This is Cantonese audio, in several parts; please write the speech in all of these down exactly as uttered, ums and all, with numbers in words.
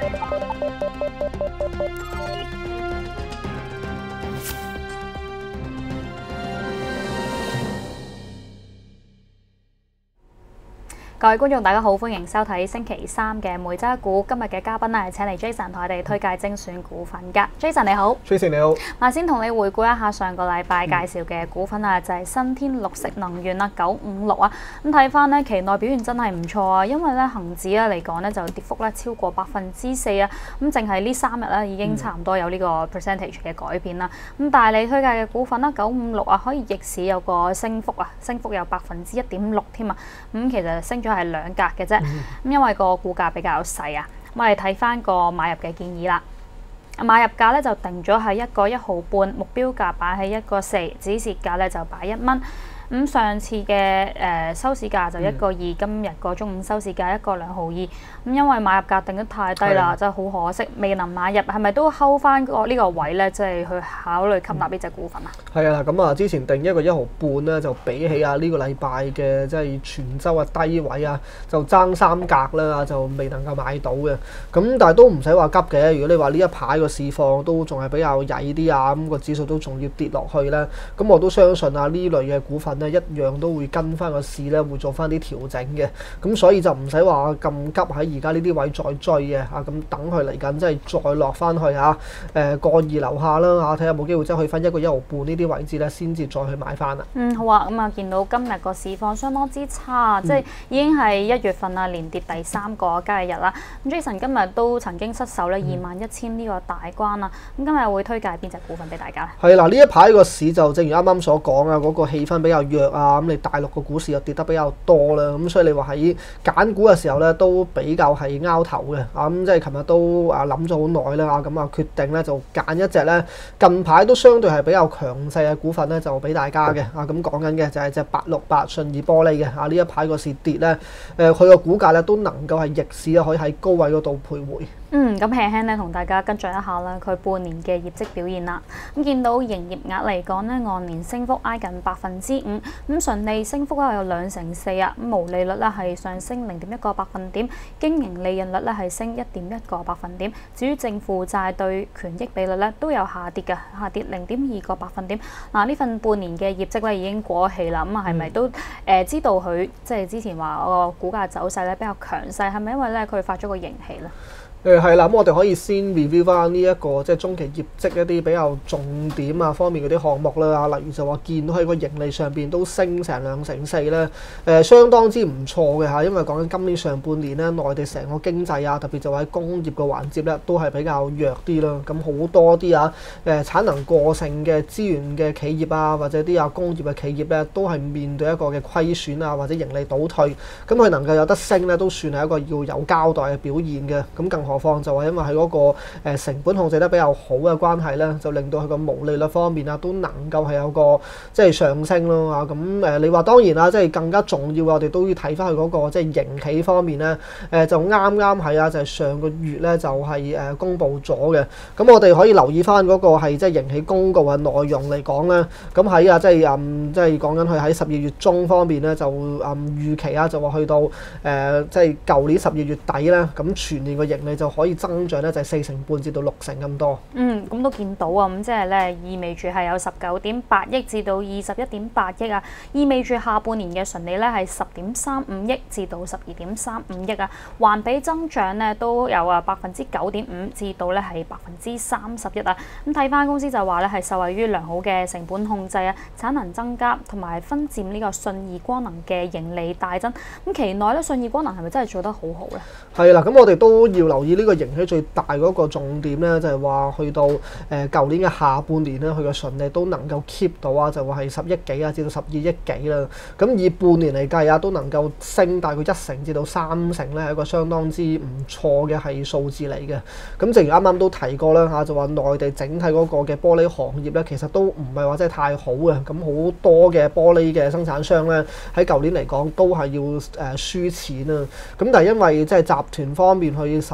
各位觀眾，大家好，歡迎收睇星期三嘅每周一股。今日嘅嘉賓咧係請嚟 Jason 同我哋推介精選股份㗎。Jason 你好 ，Jason 你好。 嗱，先同你回顧一下上個禮拜介紹嘅股份啊，就係新天綠色能源啦，九五六啊。咁睇翻咧，期內表現真係唔錯啊，因為咧恆指咧嚟講咧就跌幅咧超過百分之四啊。咁淨係呢三日咧已經差唔多有呢個 percentage 嘅改變啦。咁但係你推介嘅股份啦，九五六啊，可以逆市有個升幅啊，升幅有百分之一點六添啊。咁其實升咗係兩格嘅啫，咁、嗯、因為個股價比較細啊，咁我哋睇翻個買入嘅建議啦。買入價咧就定咗係一個一毫半，目標價擺喺一個四，止蝕價咧就擺一蚊。咁上次嘅誒、呃、收市價就一個二、嗯，今日個中午收市價一個兩毫二。咁因為買入價定得太低啦，真係好可惜，未能買入。係咪都睺翻個呢個位咧，即、就、係、是、去考慮吸納呢隻股份啊？ 係啊，咁啊，之前定一個一毫半咧，就比起啊呢個禮拜嘅即係全週嘅低位啊，就爭三格啦，就未能夠買到嘅。咁但係都唔使話急嘅。如果你話呢一排個市況都仲係比較曳啲啊，咁、那個指數都仲要跌落去咧，咁我都相信啊呢類嘅股份咧一樣都會跟翻個市咧，會做翻啲調整嘅。咁所以就唔使話咁急喺而家呢啲位再追嘅啊。咁等佢嚟緊即係再落翻去啊，誒個二樓下啦啊，睇下有冇機會即係去翻一個一毫半呢啲位置咧，先至再去買翻啦。 嗯，好啊。咁啊，見到今日個市況相當之差，嗯、即係已經係一月份啊，連跌第三個交易日啦。咁 Jason 今日都曾經失守咧二萬一千呢個大關啦。咁、嗯、今日會推介邊隻股份俾大家咧？係啦，呢一排個市就正如啱啱所講啊，嗰、那個氣氛比較弱啊。咁你大陸個股市又跌得比較多啦，咁所以你話喺揀股嘅時候咧，都比較係拗頭嘅啊。咁即係琴日都啊諗咗好耐啦，啊咁啊決定咧就揀一隻咧近排都相對係比較強勢嘅股份咧，就俾大家嘅啊。咁講緊嘅就係隻八六八信義玻璃嘅啊。呢一排個市跌咧，誒佢個股價咧都能夠係逆市啊，可以喺高位嗰度徘徊。 嗯，咁輕輕咧同大家跟進一下啦，佢半年嘅業績表現啦。咁見到營業額嚟講咧，按年升幅挨近百分之五，咁純利升幅咧有兩成四啊。咁毛利率咧係上升零點一個百分點，經營利潤率咧係升一點一個百分點。至於淨負債對權益比率咧都有下跌嘅，下跌零點二個百分點。嗱，呢份半年嘅業績咧已經過氣啦，咁啊係咪都誒、呃、知道佢即係之前話個股價走勢咧比較強勢，係咪因為咧佢發咗個盈喜咧？ 誒係啦，咁我哋可以先 review 翻呢一個即係中期業績一啲比較重點啊方面嗰啲項目啦，例如就話見到喺個盈利上邊都升成兩成四咧，誒、呃、相當之唔錯嘅嚇，因為講緊今年上半年咧，內地成個經濟啊，特別就喺工業嘅環節咧，都係比較弱啲啦。咁好多啲啊誒產能過剩嘅資源嘅企業啊，或者啲啊工業嘅企業咧，都係面對一個嘅虧損啊，或者盈利倒退。咁佢能夠有得升咧，都算係一個要有交代嘅表現嘅。咁更何況就係因為喺嗰個誒成本控制得比較好嘅關係咧，就令到佢個毛利率方面啊都能夠係有個即係上升咯啊。咁誒你話當然啦，即係更加重要嘅，我哋都要睇翻佢嗰個即係盈喜方面咧。誒就啱啱係啊，就係上個月咧就係誒公布咗嘅。咁我哋可以留意翻嗰個係即係盈喜公告嘅內容嚟講咧。咁喺啊即係嗯即係講緊佢喺十二月中方面咧就嗯預期啊就話去到誒即係舊年十二月底咧，咁全年嘅盈利就可以增長咧就係四成半至到六成咁多。 嗯，咁都見到啊，咁即係咧意味住係有十九點八億至到二十一點八億啊，意味住下半年嘅純利咧係十點三五億至到十二點三五億啊，環比增長咧都有啊百分之九點五至到咧係百分之三十一啊。咁睇翻公司就話咧係受惠於良好嘅成本控制啊、產能增加同埋分佔呢個信義光能嘅盈利大增。咁期內咧信義光能係咪真係做得好好咧？係啦，咁我哋都要留意呢個盈喜最大嗰個重點咧，就係話去到誒舊年嘅下半年咧，佢嘅純利都能夠 keep 到啊，就話係十億幾啊，至到十二億幾啦。咁以半年嚟計啊，都能夠升大概一成至到三成咧，係一個相當之唔錯嘅係數字嚟嘅。咁正如啱啱都提過啦嚇，就話內地整體嗰個嘅玻璃行業咧，其實都唔係話真係太好嘅。咁好多嘅玻璃嘅生產商咧，喺舊年嚟講都係要誒輸錢啊。咁但係因為即係集團方面去受惠到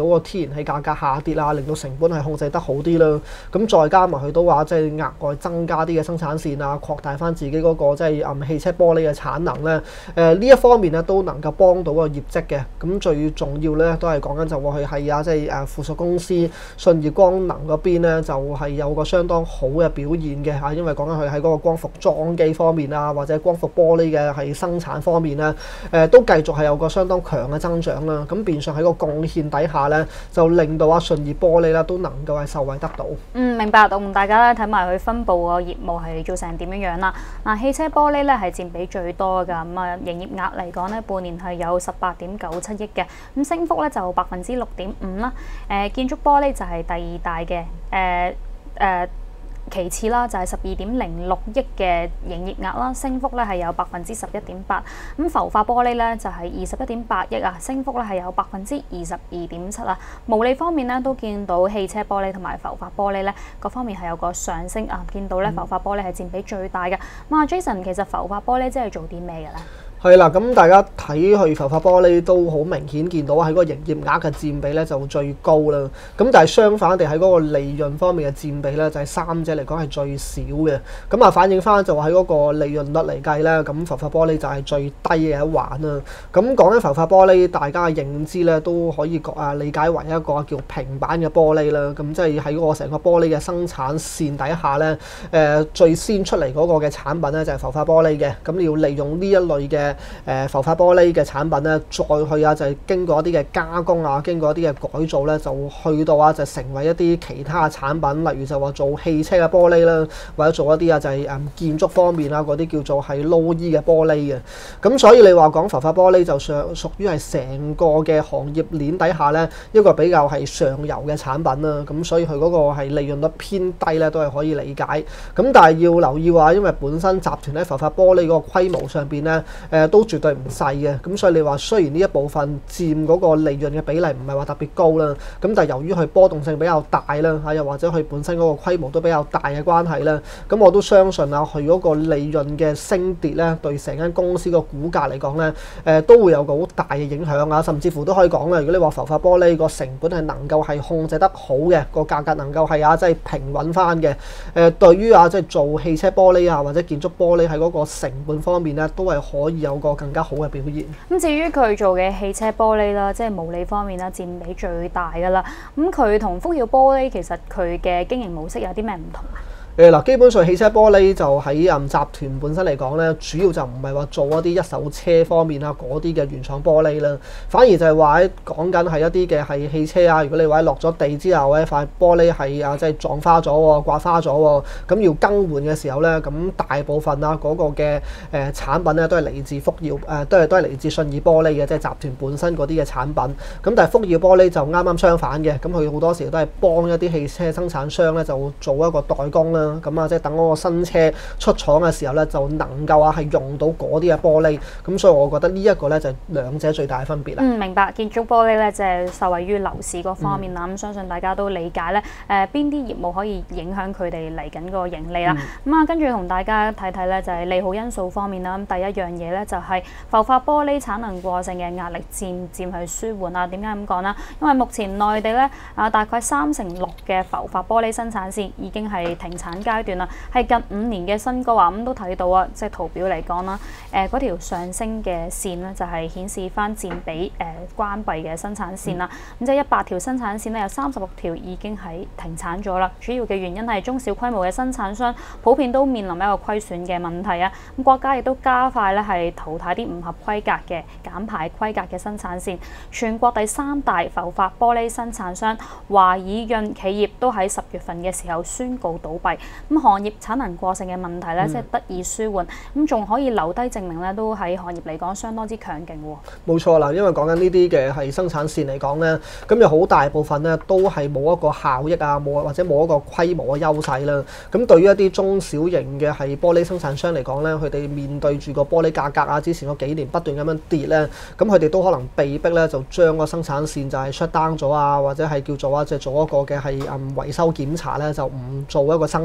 嗰個天然氣價格下跌啊，令到成本係控制得好啲啦。咁再加埋佢都話即係額外增加啲嘅生產線啊，擴大翻自己嗰個即係誒汽車玻璃嘅產能咧。誒呢一方面咧都能夠幫到個業績嘅。咁最重要咧都係講緊就話佢係啊，即係誒附屬公司信義光能嗰邊咧就係有個相當好嘅表現嘅嚇，因為講緊佢喺嗰個光伏裝機方面啊，或者光伏玻璃嘅係生產方面咧，誒都繼續係有個相當強嘅增長啦。咁變相喺個貢獻底下咧，就令到啊信義玻璃啦都能夠係受惠得到。 嗯，明白。同大家咧睇埋佢分佈個業務係做成點樣樣啦。嗱，汽車玻璃咧係佔比最多㗎，咁啊營業額嚟講咧，半年係有十八點九七億嘅，咁升幅咧就百分之六點五啦。誒建築玻璃就係第二大嘅，誒誒。其次啦，就係十二點零六億嘅營業額啦，升幅咧係有百分之十一點八。咁浮化玻璃咧就係二十一點八億啊，升幅咧係有百分之二十二點七啊。毛利方面咧都見到汽車玻璃同埋浮化玻璃咧各方面係有個上升啊，見到咧浮化玻璃係佔比最大嘅。咁啊 Jason，其實浮化玻璃即係做啲咩嘅咧？ 係啦，咁大家睇去浮化玻璃都好明顯見到喺嗰個營業額嘅佔比咧就最高啦。咁但係相反地喺嗰個利潤方面嘅佔比咧就係三者嚟講係最少嘅。咁啊反映翻就話喺嗰個利潤率嚟計咧，咁浮化玻璃就係最低嘅一環啦。咁講緊浮化玻璃，大家嘅認知咧都可以啊理解為一個叫平板嘅玻璃啦。咁即係喺嗰個成個玻璃嘅生產線底下咧，誒、呃、最先出嚟嗰個嘅產品咧就係浮化玻璃嘅。咁你要利用呢一類嘅誒浮化玻璃嘅產品咧，再去啊就係經過一啲嘅加工啊，經過一啲嘅改造咧，就去到啊就成為一啲其他嘅產品，例如就話做汽車嘅玻璃啦，或者做一啲啊就係誒建築方面啊嗰啲叫做係 low E 嘅玻璃嘅。咁所以你話講浮化玻璃就上屬於係成個嘅行業鏈底下咧一個比較係上游嘅產品啦。咁所以佢嗰個係利潤率偏低咧，都係可以理解。咁但係要留意話，因為本身集團喺浮化玻璃嗰個規模上邊咧，誒都絕對唔細嘅，咁所以你話雖然呢一部分佔嗰個利潤嘅比例唔係話特別高啦，咁但係由於佢波動性比較大啦，嚇又或者佢本身嗰個規模都比較大嘅關係啦，咁我都相信啊，佢嗰個利潤嘅升跌咧，對成間公司個股價嚟講咧，誒都會有個好大嘅影響啊，甚至乎都可以講啦，如果你話浮化玻璃個成本係能夠係控制得好嘅，個價格能夠係啊即係平穩翻嘅，誒對於啊即係做汽車玻璃啊或者建築玻璃喺嗰個成本方面咧，都係可以有個更加好嘅表現。 咁至於佢做嘅汽車玻璃啦，即係毛利方面啦，佔比最大㗎啦。咁佢同福耀玻璃其實佢嘅經營模式有啲咩唔同啊？ 誒嗱，基本上汽車玻璃就喺誒集團本身嚟講咧，主要就唔係話做一啲一手車方面啊嗰啲嘅原廠玻璃啦，反而就係話喺講緊係一啲嘅係汽車啊。如果你話落咗地之後咧，塊玻璃係啊即係撞花咗喎、刮花咗喎，咁要更換嘅時候咧，咁大部分啊嗰個嘅誒產品咧都係嚟自福耀誒，都係都係嚟自信義玻璃嘅，即係集團本身嗰啲嘅產品。咁但係福耀玻璃就啱啱相反嘅，咁佢好多時都係幫一啲汽車生產商咧就做一個代工啦。咁啊，即係等嗰個新車出廠嘅時候咧，就能夠啊係用到嗰啲嘅玻璃。咁所以我覺得呢一個咧就係兩者最大嘅分別啦。 嗯，明白。建築玻璃咧就係受惠於樓市嗰方面啦。咁、嗯、相信大家都理解咧，誒邊啲業務可以影響佢哋嚟緊個盈利啦。咁啊、嗯，跟住同大家睇睇咧，就係利好因素方面啦。咁第一樣嘢咧就係浮化玻璃產能過剩嘅壓力漸漸去舒緩啊。點解咁講啦？因為目前內地咧啊大概三成六嘅浮化玻璃生產線已經係停產階段啦，係近五年嘅新高啊！咁都睇到啊，即係圖表嚟講啦，誒嗰條上升嘅線咧就係顯示翻佔比誒關閉嘅生產線啦。咁、嗯、即係一百條生產線咧，有三十六條已經係停產咗啦。主要嘅原因係中小規模嘅生產商普遍都面臨一個虧損嘅問題啊。咁國家亦都加快咧係淘汰啲唔合規格嘅減排規格嘅生產線。全國第三大浮化玻璃生產商華爾潤企業都喺十月份嘅時候宣告倒閉。咁行業產能過剩嘅問題咧，即係得以舒緩，咁仲可以留低證明咧，都喺行業嚟講相當之強勁喎。冇錯啦，因為講緊呢啲嘅係生產線嚟講咧，咁有好大部分咧都係冇一個效益啊，冇或者冇一個規模嘅優勢啦。咁對於一啲中小型嘅係玻璃生產商嚟講咧，佢哋面對住個玻璃價格啊，之前嗰幾年不斷咁樣跌咧，咁佢哋都可能被逼咧就將個生產線就係 shut down 咗啊，或者係叫做啊即係做一個嘅係嗯維修檢查咧，就唔做一個生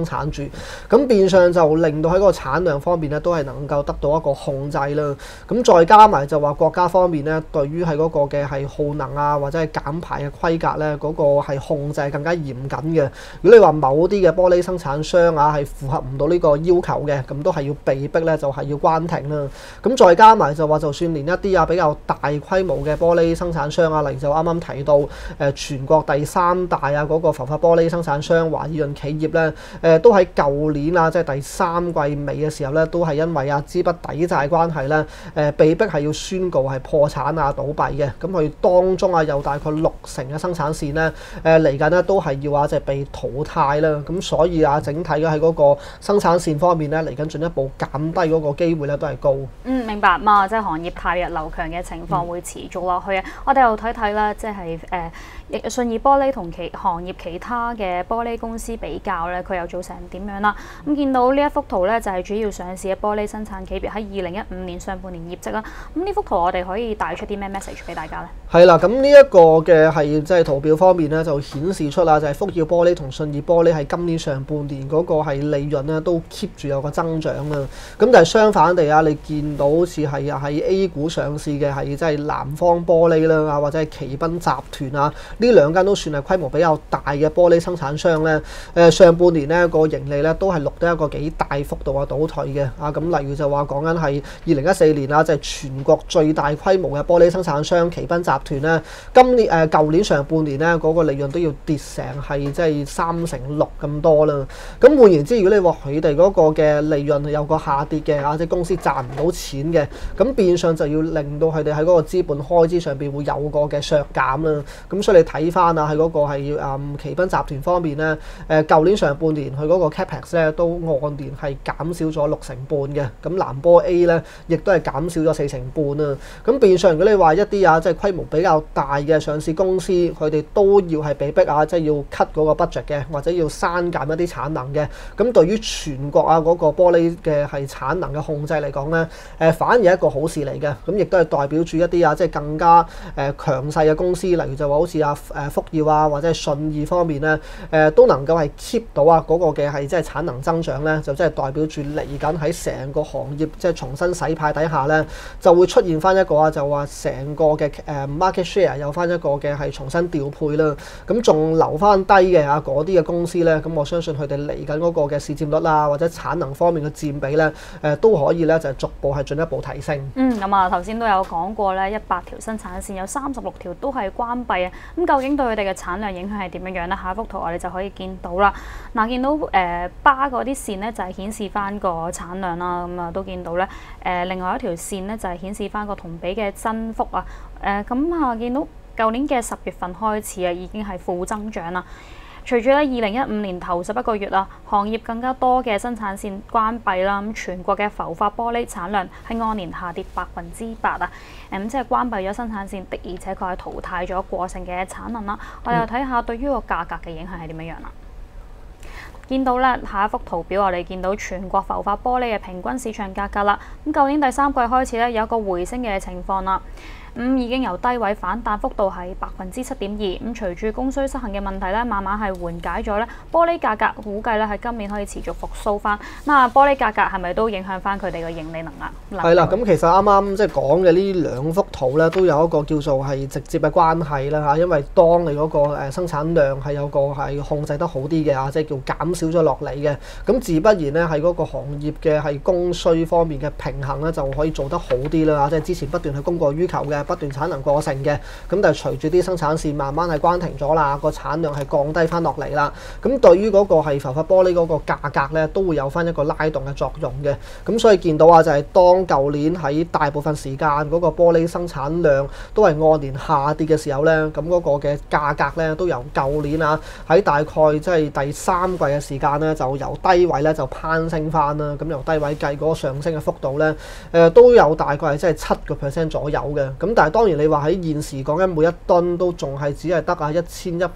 產住，咁變相就令到喺嗰個產量方面咧都係能夠得到一個控制啦。咁再加埋就話國家方面咧，對於喺嗰個嘅係耗能啊或者係減排嘅規格咧，嗰、嗰個係控制更加嚴謹嘅。如果你話某啲嘅玻璃生產商啊係符合唔到呢個要求嘅，咁都係要被逼咧就係要關停啦。咁再加埋就話，就算連一啲啊比較大規模嘅玻璃生產商啊，例如就啱啱提到誒、呃、全國第三大啊嗰個浮法玻璃生產商華爾潤企業咧，誒、呃、都喺舊年啊即係第三季尾嘅時候咧，都係因為啊資不抵債關係咧，誒、呃、被逼係要宣告係破產啊倒閉嘅。咁佢當中啊有大概六成嘅生產線咧，誒嚟緊咧都係要啊即係被淘汰啦。咁所以啊整體嘅喺嗰個生產線方面咧，嚟緊進一步減低嗰個機會咧都係高。 嗯，明白嘛，即係行業汰弱留強嘅情況會持續落去啊！嗯、我哋又睇睇啦，即係誒信義玻璃同其行業其他嘅玻璃公司比較咧，佢又做成點樣啦？咁、嗯、見到呢一幅圖咧，就係、是、主要上市嘅玻璃生產企業喺二零一五年上半年業績啦。咁、嗯、呢幅圖我哋可以帶出啲咩 message 俾大家咧？係啦，咁呢一個嘅係即係圖表方面咧，就顯示出啦，就係福耀玻璃同信義玻璃係今年上半年嗰個係利潤咧都 keep 住有個增長啦。咁但係相反地啊，你見到好似係喺 A 股上市嘅係即係南方玻璃啦啊，或者係奇賓集團啊，呢兩間都算係規模比較大嘅玻璃生產商咧。誒上半年咧個盈利咧都係錄得一個幾大幅度嘅倒退嘅啊。咁例如就話講緊係二零一四年啊，即係全國最大規模嘅玻璃生產商奇賓集團咧，今年誒舊年上半年咧嗰個利潤都要跌成係即係三成六咁多啦。咁換言之，如果你話佢哋嗰個嘅利潤有個下跌嘅啊，即係公司賺唔到錢嘅，咁變相就要令到佢哋喺嗰個資本開支上邊會有個嘅削減啦。咁所以你睇翻啊，喺嗰個係誒奇賓集團方面咧，誒舊年上半年佢嗰個 capex 咧都按年係減少咗六成半嘅。咁南玻 A 咧亦都係減少咗四成半啊。咁變相如果你話一啲啊即係規模比較大嘅上市公司，佢哋都要係被逼啊，即係要 cut 嗰個 budget 嘅，或者要刪減一啲產能嘅。咁對於全國啊嗰個玻璃嘅係產能嘅控制嚟講咧，誒反而係一個好事嚟嘅。咁亦都係代表住一啲啊即係更加誒強勢嘅公司，例如就話好似啊誒福耀啊或者係信義方面咧，誒都能夠係 keep 到啊嗰個嘅係即係產能增長咧，就即係代表住嚟緊喺成個行業即係重新洗牌底下咧，就會出現翻一個啊就話成個嘅誒 market share 有翻一個嘅係重新調配啦。咁仲留翻低嘅啊嗰啲嘅公司咧，咁我相信佢哋嚟緊嗰個嘅市佔率啊或者產能方面嘅佔比咧，誒都可以咧就係逐步係進一步提升。 嗯，咁啊頭先都有講過咧，一百條生產線有三十六條都係關閉啊。咁究竟對佢哋嘅產量影響係點樣樣咧？下一幅圖我哋就可以見到啦。嗱、呃，見到誒、呃、巴嗰啲線咧就係、是、顯示翻個產量啦。咁啊都見到咧誒、呃、另外一條線咧就係、是、顯示翻個同比嘅增幅啊。誒咁啊見到舊年嘅十月份開始啊已經係負增長啦。隨住咧二零一五年頭十一個月啊，行業更加多嘅生產線關閉啦，咁全國嘅浮法玻璃產量係按年下跌百分之八啊，誒即係關閉咗生產線的，而且確係淘汰咗過剩嘅產能啦。我哋又睇下對於個價格嘅影響係點樣樣啦。見到咧下一幅圖表，我哋見到全國浮法玻璃嘅平均市場價格啦。咁舊年第三季開始咧有一個回升嘅情況啦。咁、嗯、已經由低位反彈幅度係百分之七點二，咁隨住供需失衡嘅問題咧，慢慢係緩解咗咧，玻璃價格估計咧係今年可以持續復甦翻。咁啊，玻璃價格係咪都影響翻佢哋嘅盈利能力？ 係啦，咁其實啱啱即係講嘅呢兩幅圖咧，都有一個叫做係直接嘅關係啦嚇，因為當你嗰個誒生產量係有個係控制得好啲嘅啊，即係叫減少咗落嚟嘅，咁自不然咧喺嗰個行業嘅係供需方面嘅平衡咧就可以做得好啲啦嚇，即係之前不斷係供過於求嘅。不斷產能過剩嘅，咁但係隨住啲生產線慢慢係關停咗啦，個產量係降低翻落嚟啦，咁對於嗰個係浮法玻璃嗰個價格咧，都會有翻一個拉動嘅作用嘅。咁所以見到啊，就係當舊年喺大部分時間嗰個玻璃生產量都係按年下跌嘅時候咧，咁嗰個嘅價格咧都由舊年啊喺大概即係第三季嘅時間咧，就由低位咧就攀升翻啦。咁由低位計嗰個上升嘅幅度咧，誒都有大概係即係七個 percent 左右嘅。咁但係當然你話喺現時講緊每一噸都仲係只係得啊一千一百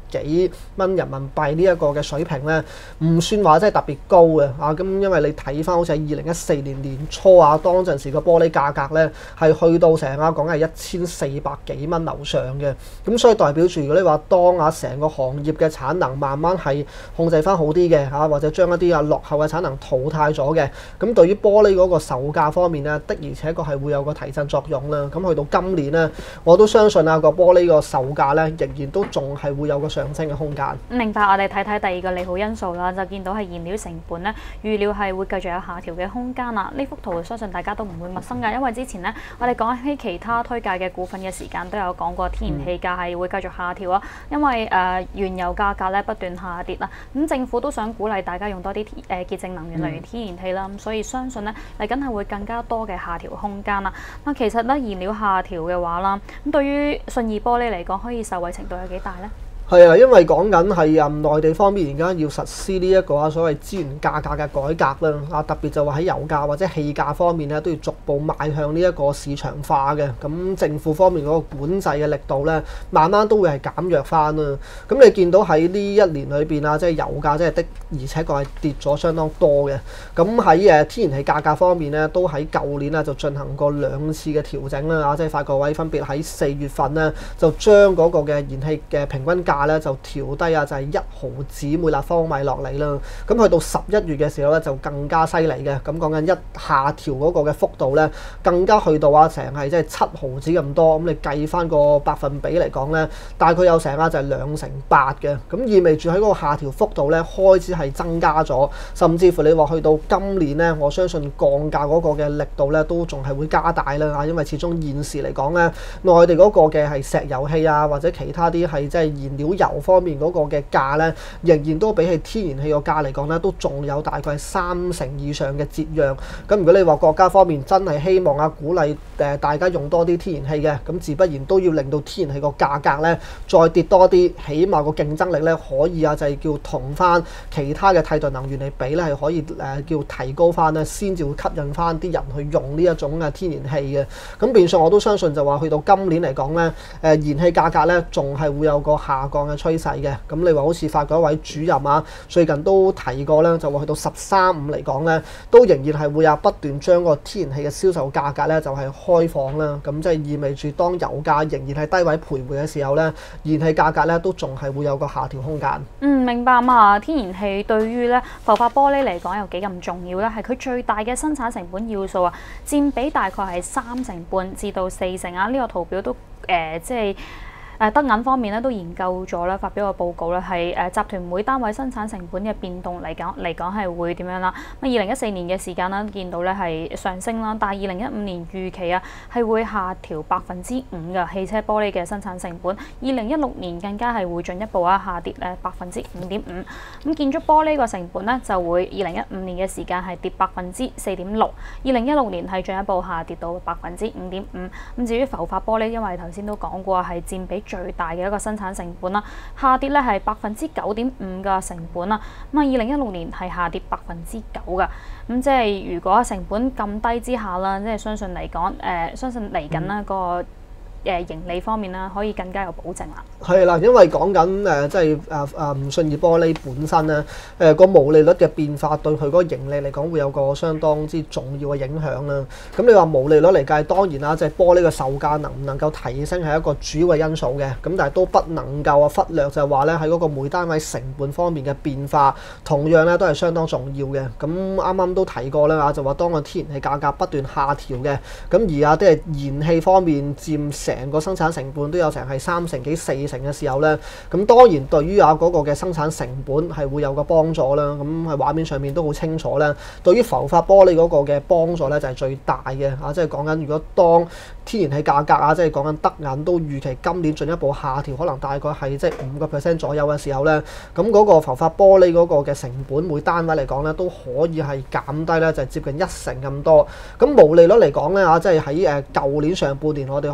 幾蚊人民幣呢一個嘅水平咧，唔算話真係特別高嘅啊。咁因為你睇翻好似喺二零一四年年初啊，當陣時個玻璃價格咧係去到成啊講係一千四百幾蚊樓上嘅。咁所以代表住如果你話當啊成個行業嘅產能慢慢係控制翻好啲嘅嚇，或者將一啲啊落後嘅產能淘汰咗嘅，咁對於玻璃嗰個售價方面咧，的而且確係會有個提振作用啦。咁去到今年咧，我都相信啊個玻璃個售價咧仍然都仲係會有個上升嘅空間。 明白，我哋睇睇第二個利好因素啦，就見到係燃料成本咧，預料係會繼續有下調嘅空間啦。呢幅圖相信大家都唔會陌生㗎，因為之前咧我哋講起其他推介嘅股份嘅時間都有講過，天然氣價係會繼續下調啊，因為誒、呃、原油價格咧不斷下跌啦。咁政府都想鼓勵大家用多啲誒潔淨能源，例如天然氣啦，咁所以相信咧嚟緊係會更加多嘅下調空間啦。咁其實咧燃料下調嘅話啦，咁對於信義玻璃嚟講，可以受惠程度有幾大咧？ 係啊，因為講緊係啊內地方面而家要實施呢一個啊所謂資源價格嘅改革啦，啊特別就話喺油價或者氣價方面咧都要逐步邁向呢一個市場化嘅，咁政府方面嗰個管制嘅力度咧，慢慢都會係減弱翻啦。咁你見到喺呢一年裏邊啊，即係油價即係的而且確係跌咗相當多嘅。咁喺誒天然氣價格方面咧，都喺舊年啊就進行過兩次嘅調整啦，啊即係發改委分別喺四月份咧就將嗰個嘅燃氣嘅平均價咧就調低啊，就係一毫子每立方米落嚟啦。咁去到十一月嘅時候咧，就更加犀利嘅。咁講緊一下調嗰個嘅幅度咧，更加去到啊成係即係七毫子咁多。咁你計翻個百分比嚟講咧，大概有成啊就係兩成八嘅。咁意味住喺嗰個下調幅度咧，開始係增加咗，甚至乎你話去到今年咧，我相信降價嗰個嘅力度咧，都仲係會加大啦。啊，因為始終現時嚟講咧，內地嗰個嘅係石油氣啊，或者其他啲係即係燃料油方面嗰個嘅價咧，仍然都比起天然氣個價嚟講咧，都仲有大概三成以上嘅折讓。咁如果你話國家方面真係希望啊鼓勵誒大家用多啲天然氣嘅，咁自不然都要令到天然氣個價格咧再跌多啲，起碼個競爭力咧可以啊就係叫同翻其他嘅替代能源嚟比咧係可以誒叫提高翻咧，先至會吸引翻啲人去用呢一種嘅天然氣嘅。咁變相我都相信就話去到今年嚟講咧，誒燃氣價格咧仲係會有個下降嘅趨勢嘅。咁你話好似發改委主任啊，最近都提過咧，就話去到十三五嚟講咧，都仍然係會有不斷將個天然氣嘅銷售價格咧就係開放啦。咁即係意味住當油價仍然係低位徘徊嘅時候咧，燃氣價格咧都仲係會有個下調空間。 嗯，明白嘛。天然氣對於咧浮法玻璃嚟講有幾咁重要咧？係佢最大嘅生產成本要素啊，佔比大概係三成半至到四成啊。呢、這個圖表都誒、呃、即係。誒德銀方面咧都研究咗咧，發表個報告咧，係誒集團每單位生產成本嘅變動嚟講嚟講係會點樣啦？咁二零一四年嘅時間啦，見到咧係上升啦，但係二零一五年預期啊係會下調百分之五嘅汽車玻璃嘅生產成本。二零一六年更加係會進一步啊下跌誒百分之五點五。咁建築玻璃個成本咧就會二零一五年嘅時間係跌百分之四點六，二零一六年係進一步下跌到百分之五點五。咁至於浮法玻璃，因為頭先都講過係佔比最大嘅一個生產成本啦，下跌咧係百分之九點五嘅成本啦。咁啊，二零一六年係下跌百分之九嘅。咁即係如果成本咁低之下啦，即係相信嚟講，誒、呃、相信嚟緊啦個誒盈利方面啦，可以更加有保證啦。 係啦，因為講緊誒即係誒誒信義玻璃本身咧，誒、呃、個毛利率嘅變化對佢嗰個盈利嚟講會有個相當之重要嘅影響啦。咁你話毛利率嚟計，當然啦，即係玻璃嘅售價能唔能夠提升係一個主要嘅因素嘅。咁但係都不能夠啊忽略就係話咧喺嗰個每單位成本方面嘅變化，同樣咧都係相當重要嘅。咁啱啱都提過啦，就話當個天然氣價格不斷下調嘅，咁而啊即係燃氣方面佔成個生產成本都有成係三成幾四成嘅時候咧，咁當然對於啊嗰個嘅生產成本係會有個幫助啦。咁喺畫面上面都好清楚咧，對於浮法玻璃嗰個嘅幫助咧就係最大嘅啊！即係講緊如果當天然氣價格啊，即係講緊德銀都預期今年進一步下調，可能大概係即係五個 percent 左右嘅時候咧，咁嗰個浮法玻璃嗰個嘅成本每單位嚟講咧都可以係減低咧，就係接近一成咁多。咁毛利率嚟講咧啊，即係喺誒舊年上半年我哋可以睇翻。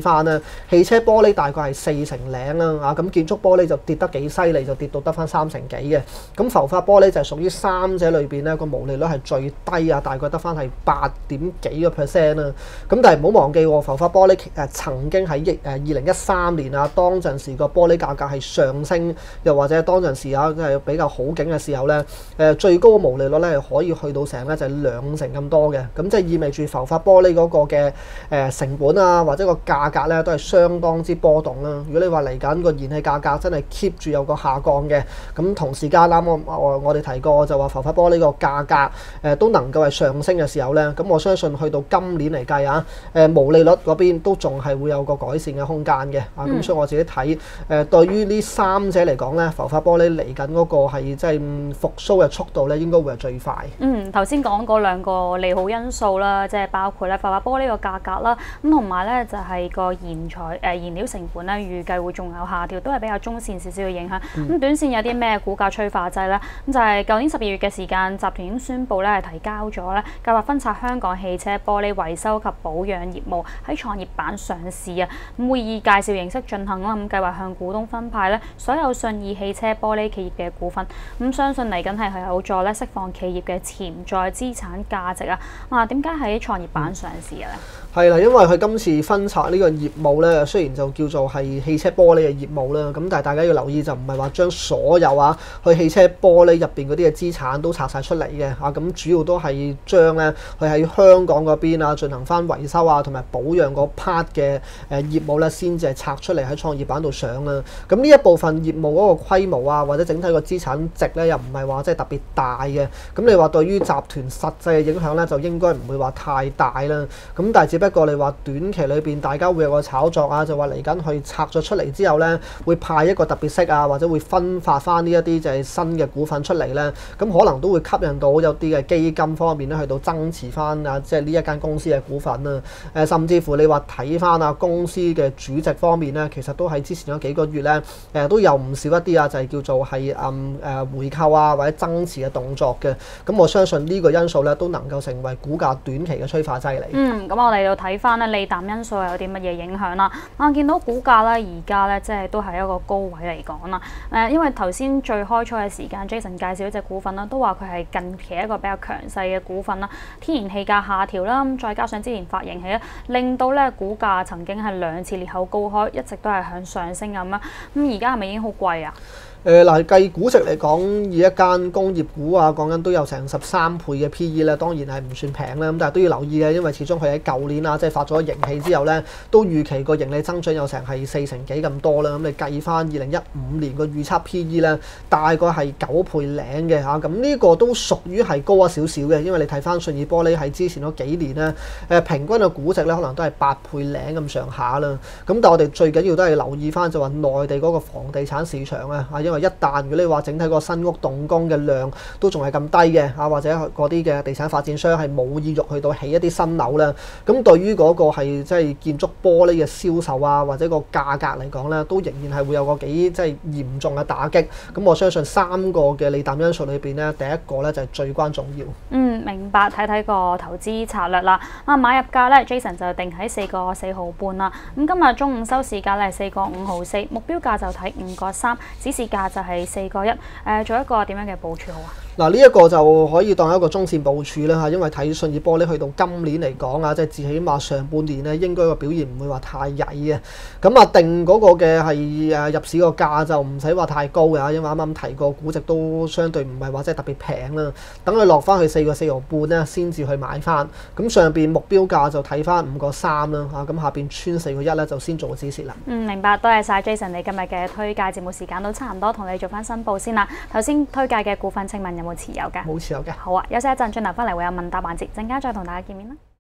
翻咧，汽車玻璃大概係四成零啦，啊咁建築玻璃就跌得幾犀利，就跌到得翻三成幾嘅。咁浮法玻璃就係屬於三者裏邊咧個毛利率係最低啊，大概得翻係八點幾個 percent 啦。咁但係唔好忘記喎，浮法玻璃誒曾經喺誒二零一三年啊，當陣時個玻璃價格係上升，又或者當陣時啊係比較好景嘅時候咧，誒最高嘅毛利率咧係可以去到成咧就係兩成咁多嘅。咁即係意味住浮法玻璃嗰個嘅誒成本啊，或者個價格咧都係相當之波動啦。如果你話嚟緊個燃氣價格真係 keep 住有個下降嘅，咁同時間啱我我我哋提過就話浮法玻璃個價格誒都能夠係上升嘅時候咧，咁我相信去到今年嚟計啊，誒毛利率嗰邊都仲係會有個改善嘅空間嘅啊。咁、嗯、所以我自己睇誒對於呢三者嚟講咧，浮法玻璃嚟緊嗰個係即係復甦嘅速度咧，應該會係最快。 嗯，頭先講嗰兩個利好因素啦，即係包括咧浮法玻璃個價格啦，咁同埋咧就係個燃材誒燃料成本咧，預計會仲有下調，都係比較中線少少嘅影響。咁、嗯、短線有啲咩股價催化劑咧？咁就係舊年十二月嘅時間，集團已經宣布咧係提交咗咧計劃分拆香港汽車玻璃維修及保養業務喺創業板上市啊。咁會以介紹形式進行啦，咁計劃向股東分派咧所有信義汽車玻璃企業嘅股份。咁相信嚟緊係係有助咧釋放企業嘅潛在資產價值啊！啊，點解喺創業板上市嘅咧？ 係啦，因為佢今次分拆呢個業務咧，雖然就叫做係汽車玻璃嘅業務啦，咁但係大家要留意就唔係話將所有啊去汽車玻璃入邊嗰啲嘅資產都拆晒出嚟嘅啊，咁主要都係將咧佢喺香港嗰邊啊進行翻維修啊同埋保養嗰 part 嘅誒業務咧，先至係拆出嚟喺創業板度上啦。咁呢一部分業務嗰個規模啊，或者整體個資產值咧，又唔係話即係特別大嘅。咁你話對於集團實際嘅影響咧，就應該唔會話太大啦。咁但係只不過你話短期裏邊大家會有個炒作啊，就話嚟緊去拆咗出嚟之後咧，會派一個特別息啊，或者會分發翻呢一啲就係新嘅股份出嚟咧，咁可能都會吸引到有啲嘅基金方面咧去到增持翻啊，即係呢一間公司嘅股份啊。誒，甚至乎你話睇翻啊公司嘅主席方面咧，其實都喺之前嗰幾個月咧，誒都有唔少一啲啊，就係叫做係嗯誒回購啊或者增持嘅動作嘅。咁我相信呢個因素咧都能夠成為股價短期嘅催化劑嚟。 嗯，咁我哋要睇翻咧利淡因素有啲乜嘢影響啦。啊，見到股價咧而家咧即係都係一個高位嚟講啦。誒，因為頭先最開初嘅時間 Jason 介紹一隻股份啦，都話佢係近期一個比較強勢嘅股份啦。天然氣價下調啦，咁再加上之前發型起咧，令到咧股價曾經係兩次裂口高開，一直都係向上升咁樣。咁而家係咪已經好貴啊？ 誒嗱，計估值嚟講，以一間工業股啊，講緊都有成十三倍嘅 P E 咧，當然係唔算平啦。咁但係都要留意嘅，因為始終佢喺舊年啊，即係發咗盈喜之後咧，都預期個盈利增長有成係四成幾咁多啦。咁你計翻二零一五年個預測 P E 咧，大概係九倍零嘅嚇。咁呢個都屬於係高咗少少嘅，因為你睇翻信義玻璃喺之前嗰幾年咧，誒平均嘅估值咧可能都係八倍零咁上下啦。咁但係我哋最緊要都係留意翻就話內地嗰個房地產市場啊，因為一旦如果你話整體個新屋動工嘅量都仲係咁低嘅啊，或者嗰啲嘅地產發展商係冇意欲去到起一啲新樓咧，咁對於嗰個係即係建築玻璃嘅銷售啊，或者個價格嚟講咧，都仍然係會有個幾即係嚴重嘅打擊。咁我相信三個嘅利淡因素裏邊咧，第一個咧就係最關重要。 嗯，明白。睇睇個投資策略啦。啊，買入價咧 ，Jason 就定喺四個四毫半啦。咁今日中午收市價咧係四個五毫四，目標價就睇五個三，指示價就係四個一。誒，做一個點樣嘅部署好啊？ 嗱，呢一個就可以當一個中線部署啦嚇，因為睇信義玻璃去到今年嚟講啊，即係至起碼上半年咧，應該個表現唔會話太曳嘅。咁啊，定嗰個嘅係誒入市個價就唔使話太高嘅，因為啱啱提過估值都相對唔係話即係特別平啦。等佢落翻去四個四毫半咧，先至去買翻。咁上邊目標價就睇翻五個三啦嚇，咁下邊穿四個一咧就先做止蝕啦。嗯， 明白，多謝晒 Jason，你今日嘅推介節目時間都差唔多，同你做翻申報先啦。頭先推介嘅股份請問有冇持有㗎？ 冇持有嘅。 好啊，休息一陣，轉頭翻嚟會有問答環節，陣間再同大家見面啦。